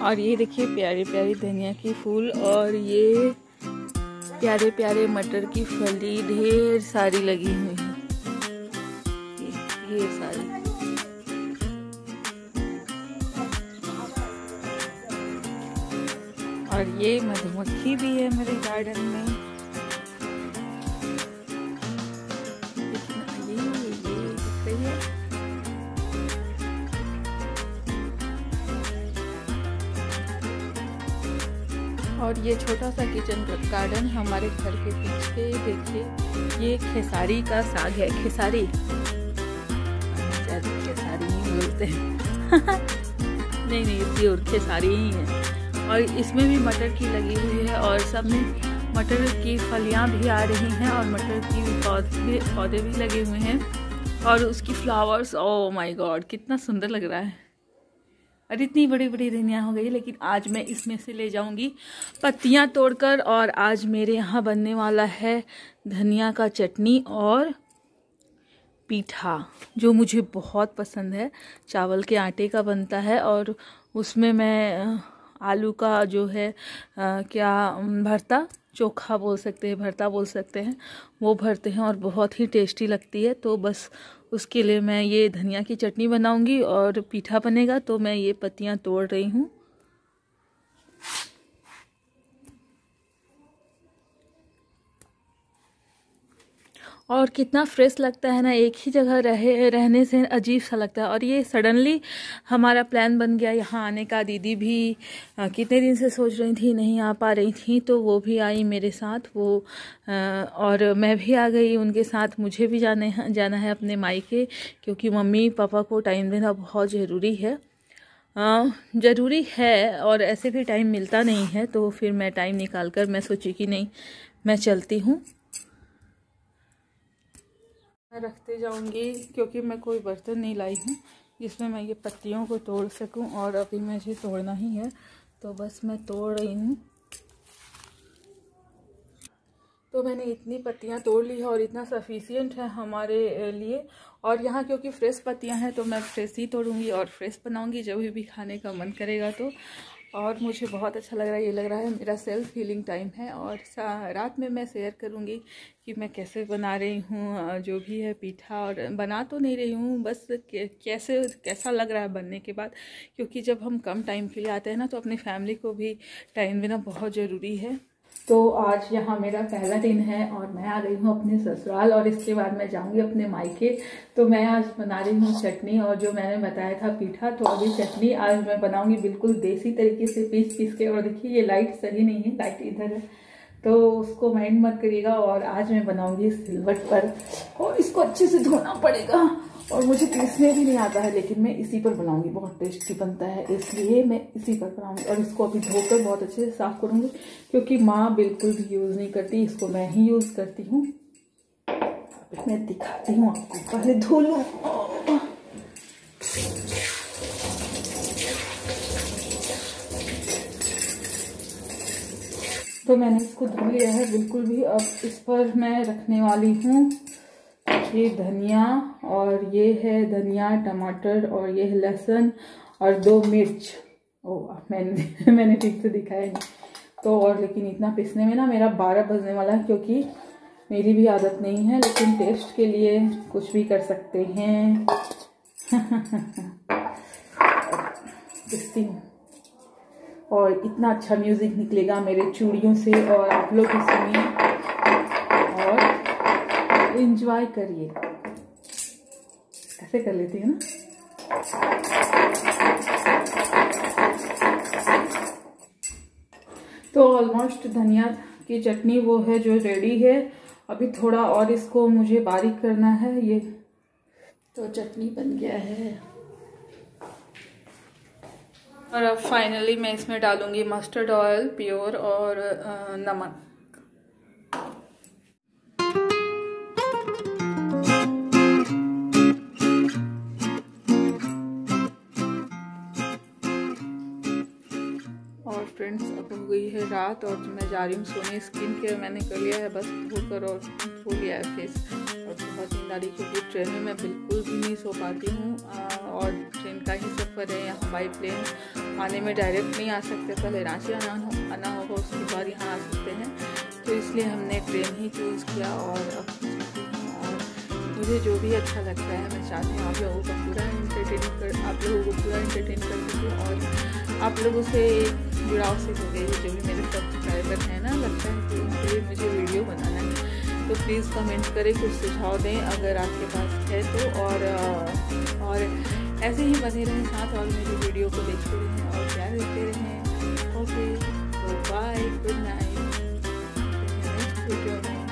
और ये देखिए प्यारे प्यारे धनिया की फूल और ये प्यारे प्यारे मटर की फली ढेर सारी लगी हुई है, ढेर सारी। और ये मधुमक्खी भी है मेरे गार्डन में। ये दिख रही है। और ये छोटा सा किचन गार्डन हमारे घर के पीछे देखिए, ये खेसारी का साग है। खेसारी खेसारी ही बोलते हैं नहीं इसी और खेसारी ही है। और इसमें भी मटर की लगी हुई है और सब में मटर की फलियां भी आ रही हैं और मटर की पौधे भी लगे हुए हैं और उसकी फ्लावर्स, ओह माय गॉड कितना सुंदर लग रहा है। और इतनी बड़ी बड़ी धनिया हो गई, लेकिन आज मैं इसमें से ले जाऊंगी पत्तियां तोड़कर। और आज मेरे यहाँ बनने वाला है धनिया का चटनी और पीठा, जो मुझे बहुत पसंद है। चावल के आटे का बनता है और उसमें मैं आलू का जो है क्या भरता, चोखा बोल सकते हैं, भरता बोल सकते हैं, वो भरते हैं और बहुत ही टेस्टी लगती है। तो बस उसके लिए मैं ये धनिया की चटनी बनाऊंगी और पीठा बनेगा। तो मैं ये पत्तियां तोड़ रही हूँ। और कितना फ्रेश लगता है ना, एक ही जगह रहने से अजीब सा लगता है। और ये सडनली हमारा प्लान बन गया यहाँ आने का। दीदी भी कितने दिन से सोच रही थी, नहीं आ पा रही थी, तो वो भी आई मेरे साथ। वो और मैं भी आ गई उनके साथ। मुझे भी जाना है अपने मायके, क्योंकि मम्मी पापा को टाइम देना बहुत ज़रूरी है। ज़रूरी है और ऐसे भी टाइम मिलता नहीं है, तो फिर मैं टाइम निकाल कर मैं सोची कि नहीं मैं चलती हूँ। मैं रखते जाऊंगी क्योंकि मैं कोई बर्तन नहीं लाई हूँ जिसमें मैं ये पत्तियों को तोड़ सकूं, और अभी मुझे तोड़ना ही है तो बस मैं तोड़ रही हूँ। तो मैंने इतनी पत्तियाँ तोड़ ली है और इतना सफिशिएंट है हमारे लिए। और यहाँ क्योंकि फ्रेश पत्तियाँ हैं तो मैं फ्रेश ही तोड़ूंगी और फ्रेश बनाऊंगी जब भी खाने का मन करेगा तो। और मुझे बहुत अच्छा लग रहा है, ये लग रहा है मेरा सेल्फ हीलिंग टाइम है। और रात में मैं शेयर करूँगी कि मैं कैसे बना रही हूँ जो भी है पीठा। और बना तो नहीं रही हूँ, बस कैसा लग रहा है बनने के बाद, क्योंकि जब हम कम टाइम के लिए आते हैं ना तो अपनी फैमिली को भी टाइम देना बहुत ज़रूरी है। तो आज यहाँ मेरा पहला दिन है और मैं आ गई हूँ अपने ससुराल और इसके बाद मैं जाऊँगी अपने मायके। तो मैं आज बना रही हूँ चटनी, और जो मैंने बताया था पीठा, तो अभी चटनी आज मैं बनाऊँगी बिल्कुल देसी तरीके से पीस के। और देखिए ये लाइट सही नहीं है, लाइट इधर है तो उसको माइंड मत करिएगा। और आज मैं बनाऊँगी सिलवट पर और इसको अच्छे से धोना पड़ेगा। और मुझे पीसने भी नहीं आता है, लेकिन मैं इसी पर बनाऊंगी, बहुत टेस्टी बनता है इसलिए मैं इसी पर बनाऊंगी। और इसको अभी धोकर बहुत अच्छे से साफ करूंगी, क्योंकि माँ बिल्कुल भी यूज़ नहीं करती, इसको मैं ही यूज़ करती हूँ। मैं दिखाती हूँ आपको, पहले धो लूँ। तो मैंने इसको धो लिया है बिल्कुल भी। अब इस पर मैं रखने वाली हूँ ये धनिया, और ये है धनिया, टमाटर, और ये है लहसुन और 2 मिर्च। मैंने ठीक से दिखाया नहीं तो। और लेकिन इतना पीसने में ना मेरा 12 बजने वाला है, क्योंकि मेरी भी आदत नहीं है, लेकिन टेस्ट के लिए कुछ भी कर सकते हैं। पीसती हूँ और इतना अच्छा म्यूजिक निकलेगा मेरे चूड़ियों से, और आप लोग भी सुनिए और एंजॉय करिए। ऐसे कर लेती है ना। तो ऑलमोस्ट धनिया की चटनी वो है जो रेडी है। अभी थोड़ा और इसको मुझे बारीक करना है। ये तो चटनी बन गया है। और अब फाइनली मैं इसमें डालूंगी मस्टर्ड ऑयल प्योर और नमक। और फ्रेंड्स अब हो गई है रात और मैं जा रही हूँ सोने। स्किन केयर मैंने कर लिया है, बस धोकर और धो लिया है फेस, और बहुत नींद आ सारी, क्योंकि ट्रेन में मैं बिल्कुल भी नहीं सो पाती हूँ। और ट्रेन का ही सफ़र है, यहाँ बाई प्लेन आने में डायरेक्ट नहीं आ सकते, पहले रांची आना होगा, उसके बाद यहाँ आ सकते हैं। तो इसलिए हमने ट्रेन ही चूज़ किया और अब चलती हूँ। और मुझे जो भी अच्छा लगता है मैं चाहती हूँ आप लोगों को पूरा एंटरटेन कर सकूँ और आप लोगों से जुड़ाव से हो गई। जो भी मेरे सब्सक्राइबर हैं ना, लगता है कि उनके लिए मुझे वीडियो बनाना है, तो प्लीज़ कमेंट करें, कुछ सुझाव दें अगर आपके पास है तो। और ऐसे ही बने रहें साथ और मेरी वीडियो को देखते रहें और प्यार देते रहें। ओके, तो bye, good night, next video में।